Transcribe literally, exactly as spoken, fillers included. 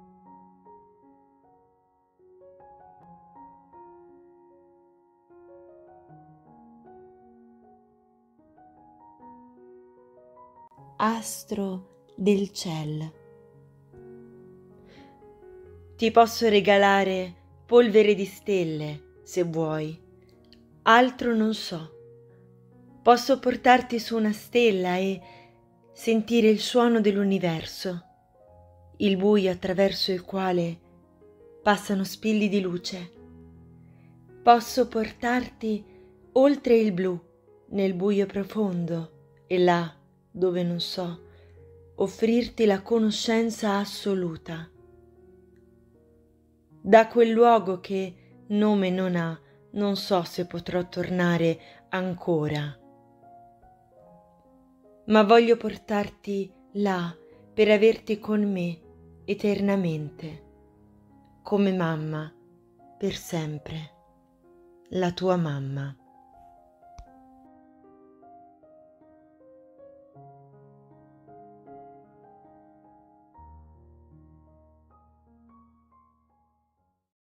Astro del ciel. Ti posso regalare polvere di stelle, se vuoi, altro non so. Posso portarti su una stella e sentire il suono dell'universo, il buio attraverso il quale passano spilli di luce. Posso portarti oltre il blu, nel buio profondo, e là, dove non so, offrirti la conoscenza assoluta. Da quel luogo che nome non ha, non so se potrò tornare ancora. Ma voglio portarti là per averti con me eternamente, come mamma, per sempre, la tua mamma.